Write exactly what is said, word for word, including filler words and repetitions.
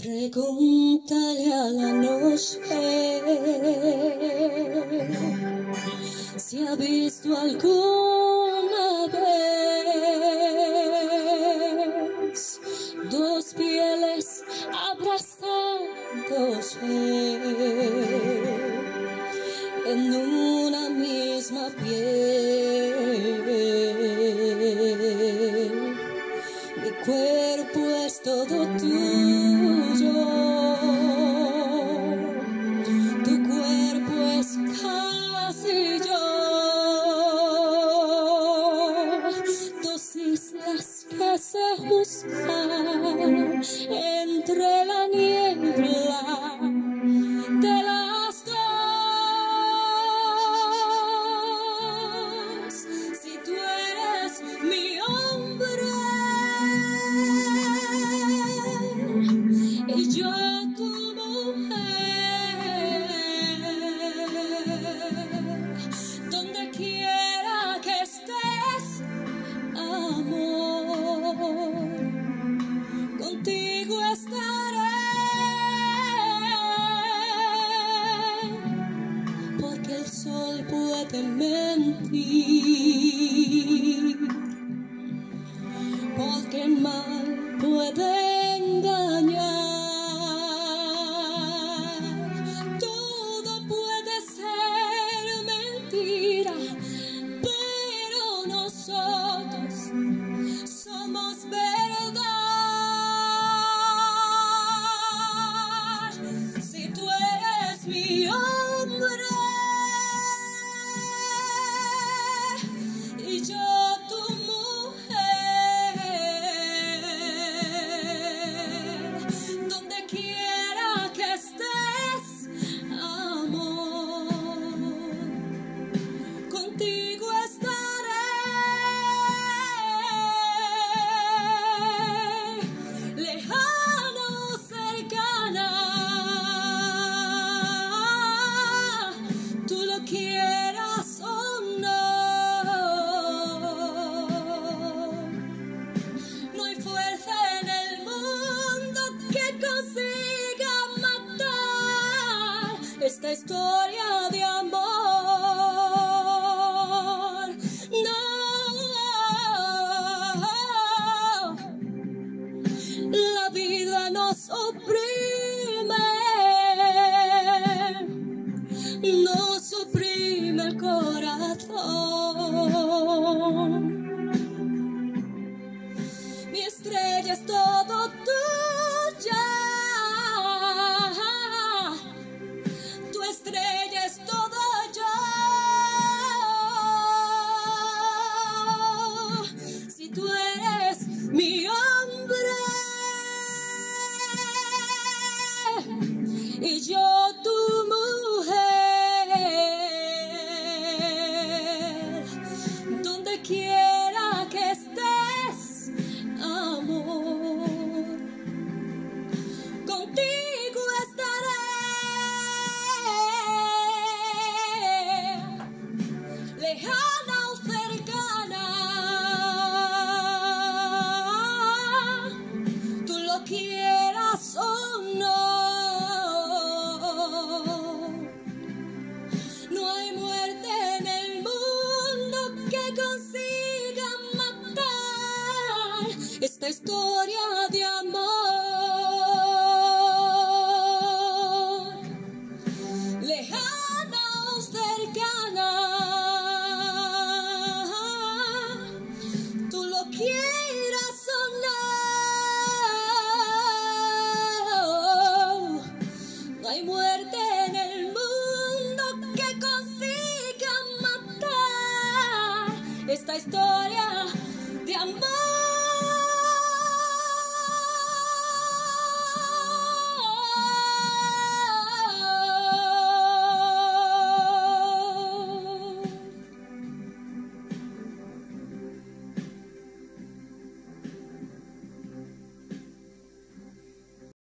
Pregúntale a la noche si ha visto alguna vez dos pieles abrazándose en una misma piel. Mi cuerpo es todo tuyo, tu cuerpo es casi yo, dos islas que se buscan entre la niebla de las dos. Si tú eres mi hombre y yo tu mujer, donde quiera que estés, amor, contigo estaré, porque el sol puede mentir, porque el mal puede engañar. Todo puede ser mentira, pero nosotros somos verdad. Si tú eres mi hombre y yo tu mujer, donde quiera que estés, amor, contigo estaré, lejana o cercana, tú lo quieras o no. No hay fuerza en el mundo que consiga matar esta historia de amor. No, la vida nos oprime, nos oprime el corazón. Mi estrella es todo tuya, tu estrella es todo yo. Si tú eres mi hombre y yo tu mujer, donde quiera que estés, amor, contigo estaré, lejana o cercana, tú lo quieras o no. No hay muerte en el mundo que consiga matar esta historia